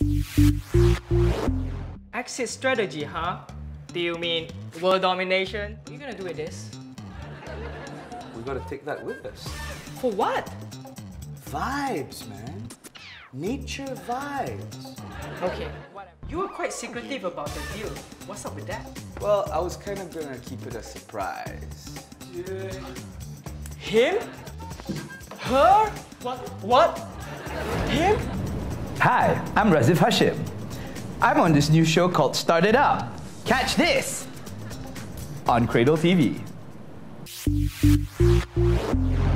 Exit strategy, huh? Do you mean world domination? What are you gonna do with this? We gotta take that with us. For what? Vibes, man. Nature vibes. Okay, whatever. You were quite secretive about the deal. What's up with that? Well, I was kind of gonna keep it a surprise. Him? Her? What? Him? Hi, I'm Razif Hashim. I'm on this new show called Start It Up. Catch this on Cradle TV.